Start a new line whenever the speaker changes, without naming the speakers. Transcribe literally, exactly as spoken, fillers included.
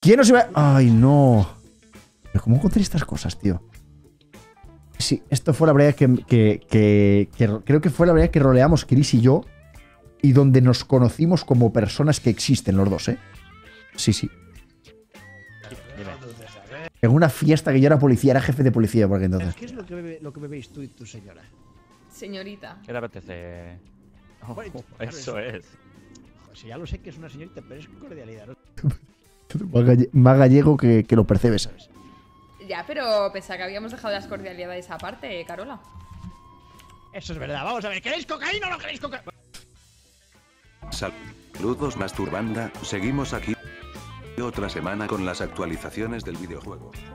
¿Quién nos iba a...? Ay, no. Pero ¿cómo encontré estas cosas, tío? Sí, esto fue la verdad que, que, que, que creo que fue la verdad que roleamos Chris y yo y donde nos conocimos como personas que existen los dos, ¿eh? Sí, sí. En una fiesta que yo era policía, era jefe de policía por aquel entonces.
¿Qué es lo que, bebe, lo que bebéis tú y tu señora?
Señorita.
¿Qué te apetece? Oh,
Bueno, claro,
eso es.
Joder, si ya lo sé que es una señorita, pero es cordialidad, ¿no?
Más, galle más gallego que, que lo percebes, ¿sabes?
Ya, pero pensaba que habíamos dejado las cordialidades aparte, Carola.
Eso es verdad. Vamos a ver, ¿queréis cocaína o no queréis cocaína?
Saludos Masturbanda, seguimos aquí otra semana con las actualizaciones del videojuego.